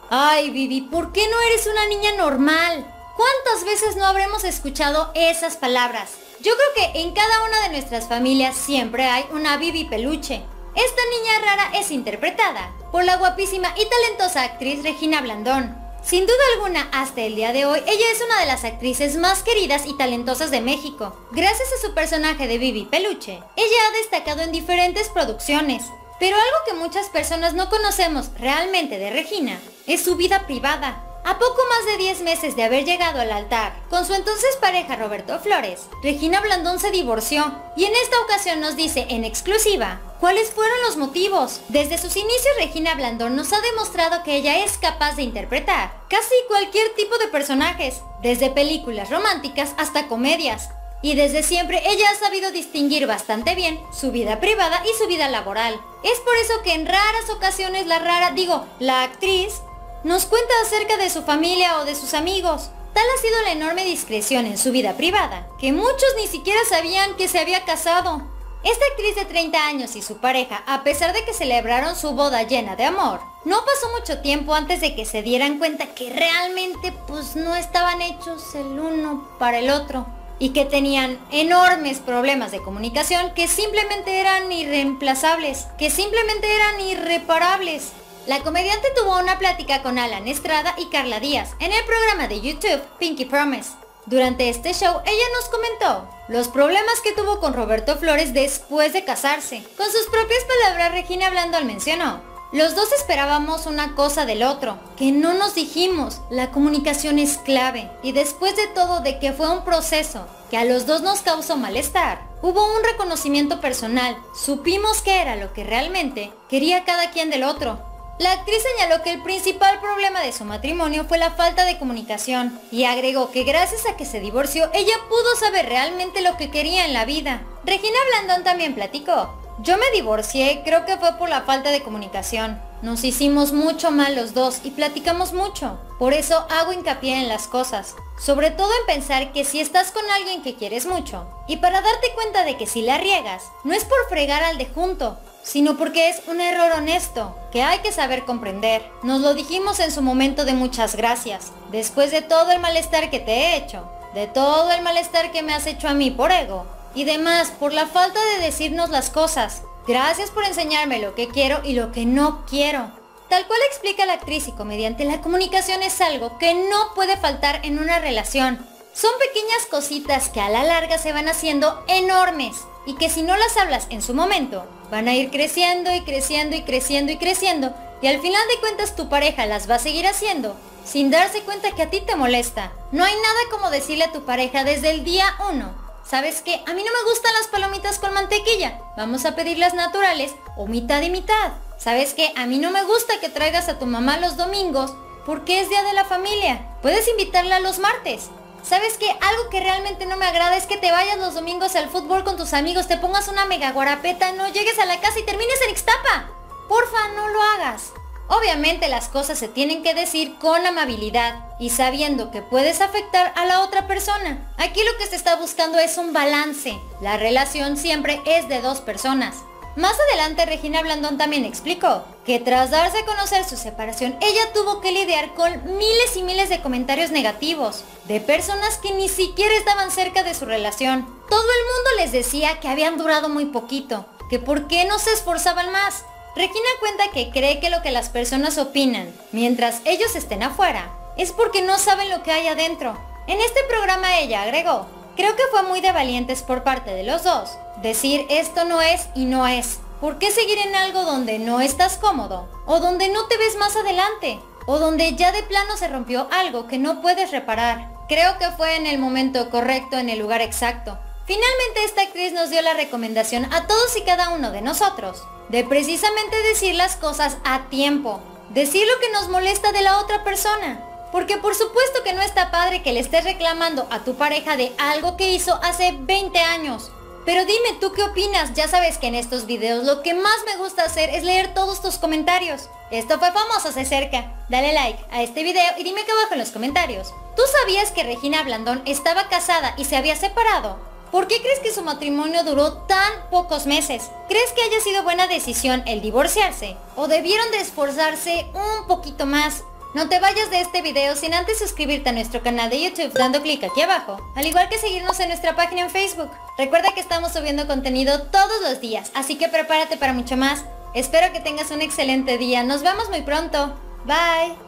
Ay, Vivi, ¿por qué no eres una niña normal? ¿Cuántas veces no habremos escuchado esas palabras? Yo creo que en cada una de nuestras familias siempre hay una Vivi peluche. Esta niña rara es interpretada por la guapísima y talentosa actriz Regina Blandón. Sin duda alguna, hasta el día de hoy, ella es una de las actrices más queridas y talentosas de México. Gracias a su personaje de Vivi Peluche, ella ha destacado en diferentes producciones. Pero algo que muchas personas no conocemos realmente de Regina es su vida privada. A poco más de 10 meses de haber llegado al altar con su entonces pareja Roberto Flores, Regina Blandón se divorció y en esta ocasión nos dice en exclusiva cuáles fueron los motivos. Desde sus inicios, Regina Blandón nos ha demostrado que ella es capaz de interpretar casi cualquier tipo de personajes, desde películas románticas hasta comedias. Y desde siempre ella ha sabido distinguir bastante bien su vida privada y su vida laboral. Es por eso que en raras ocasiones la actriz nos cuenta acerca de su familia o de sus amigos. Tal ha sido la enorme discreción en su vida privada, que muchos ni siquiera sabían que se había casado. Esta actriz de 30 años y su pareja, a pesar de que celebraron su boda llena de amor, no pasó mucho tiempo antes de que se dieran cuenta que realmente no estaban hechos el uno para el otro y que tenían enormes problemas de comunicación que simplemente eran irreemplazables, que simplemente eran irreparables. La comediante tuvo una plática con Alan Estrada y Carla Díaz en el programa de YouTube Pinky Promise. Durante este show, ella nos comentó los problemas que tuvo con Roberto Flores después de casarse. Con sus propias palabras, Regina Blandón mencionó: los dos esperábamos una cosa del otro, que no nos dijimos, la comunicación es clave. Y después de todo, de que fue un proceso que a los dos nos causó malestar, hubo un reconocimiento personal, supimos qué era lo que realmente quería cada quien del otro. La actriz señaló que el principal problema de su matrimonio fue la falta de comunicación y agregó que gracias a que se divorció, ella pudo saber realmente lo que quería en la vida. Regina Blandón también platicó: yo me divorcié, creo que fue por la falta de comunicación. Nos hicimos mucho mal los dos y platicamos mucho. Por eso hago hincapié en las cosas. Sobre todo en pensar que si estás con alguien que quieres mucho, y para darte cuenta de que si la riegas, no es por fregar al de junto, sino porque es un error honesto, que hay que saber comprender. Nos lo dijimos en su momento de muchas gracias. Después de todo el malestar que te he hecho, de todo el malestar que me has hecho a mí por ego, y demás, por la falta de decirnos las cosas. Gracias por enseñarme lo que quiero y lo que no quiero. Tal cual explica la actriz y comediante, la comunicación es algo que no puede faltar en una relación. Son pequeñas cositas que a la larga se van haciendo enormes y que si no las hablas en su momento, van a ir creciendo y creciendo y creciendo y creciendo, y al final de cuentas tu pareja las va a seguir haciendo sin darse cuenta que a ti te molesta. No hay nada como decirle a tu pareja desde el día 1: ¿sabes qué? A mí no me gustan las palomitas con mantequilla. Vamos a pedirlas naturales o mitad y mitad. ¿Sabes qué? A mí no me gusta que traigas a tu mamá los domingos porque es día de la familia. Puedes invitarla los martes. ¿Sabes qué? Algo que realmente no me agrada es que te vayas los domingos al fútbol con tus amigos, te pongas una mega guarapeta, no llegues a la casa y termines en Ixtapa. Porfa, no lo hagas. Obviamente las cosas se tienen que decir con amabilidad y sabiendo que puedes afectar a la otra persona. Aquí lo que se está buscando es un balance. La relación siempre es de dos personas. Más adelante, Regina Blandón también explicó que tras darse a conocer su separación, ella tuvo que lidiar con miles y miles de comentarios negativos de personas que ni siquiera estaban cerca de su relación. Todo el mundo les decía que habían durado muy poquito, que por qué no se esforzaban más. Regina cuenta que cree que lo que las personas opinan mientras ellos estén afuera es porque no saben lo que hay adentro. En este programa ella agregó: creo que fue muy de valientes por parte de los dos decir esto no es y no es. ¿Por qué seguir en algo donde no estás cómodo? O donde no te ves más adelante. O donde ya de plano se rompió algo que no puedes reparar. Creo que fue en el momento correcto, en el lugar exacto. Finalmente esta actriz nos dio la recomendación a todos y cada uno de nosotros de precisamente decir las cosas a tiempo. Decir lo que nos molesta de la otra persona. Porque por supuesto que no está padre que le estés reclamando a tu pareja de algo que hizo hace 20 años. Pero dime, ¿tú qué opinas? Ya sabes que en estos videos lo que más me gusta hacer es leer todos tus comentarios. Esto fue Famosas de Cerca. Dale like a este video y dime acá abajo en los comentarios. ¿Tú sabías que Regina Blandón estaba casada y se había separado? ¿Por qué crees que su matrimonio duró tan pocos meses? ¿Crees que haya sido buena decisión el divorciarse? ¿O debieron de esforzarse un poquito más? No te vayas de este video sin antes suscribirte a nuestro canal de YouTube dando clic aquí abajo, al igual que seguirnos en nuestra página en Facebook. Recuerda que estamos subiendo contenido todos los días, así que prepárate para mucho más. Espero que tengas un excelente día. Nos vemos muy pronto. Bye.